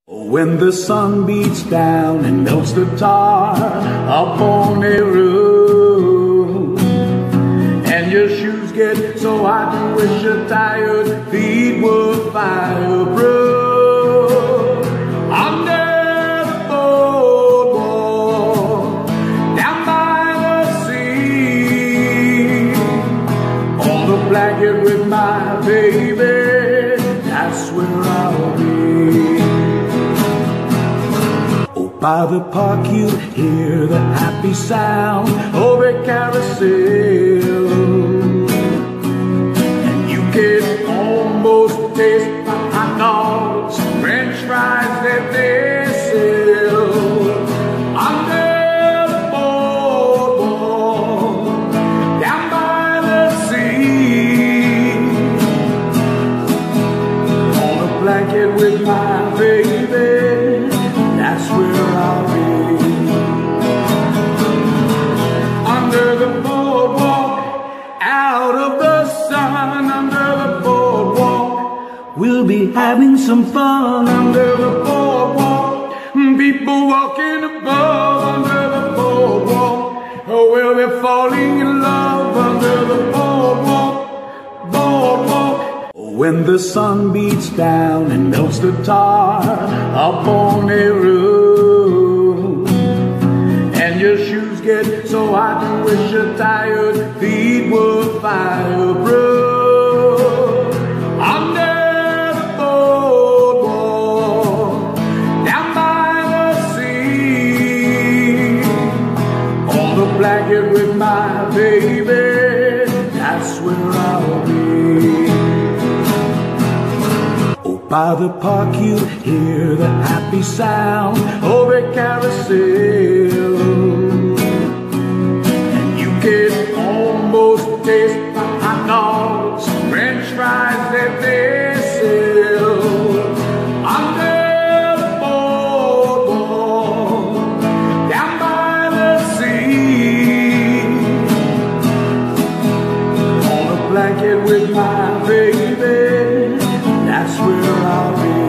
When the sun beats down and melts the tar upon a roof, and your shoes get so hot you wish your tired feet were fireproof. Under the boardwalk, down by the sea, on the blanket with my baby, that's where I'll be. By the park you hear the happy sound of a carousel, and you can almost taste the hot dogs, French fries that they sell. Under the boardwalk, down by the sea, on a blanket with my baby, that's where I'll be. Under the boardwalk, out of the sun. Under the boardwalk, we'll be having some fun. Under the boardwalk, people walking above. Under the boardwalk, we'll be falling in love. Under the boardwalk, boardwalk. When the sun beats down and melts the tar upon a roof, and your shoes get so hot you wish your tired feet were fireproof. Under the boardwalk, down by the sea, on the blanket with my baby, that's where I'll be. By the park you hear the happy sound of a carousel, and you can almost taste the hot dogs, French fries that they sell. Under the boardwalk, down by the sea, on a blanket with my baby, that's where I'll be.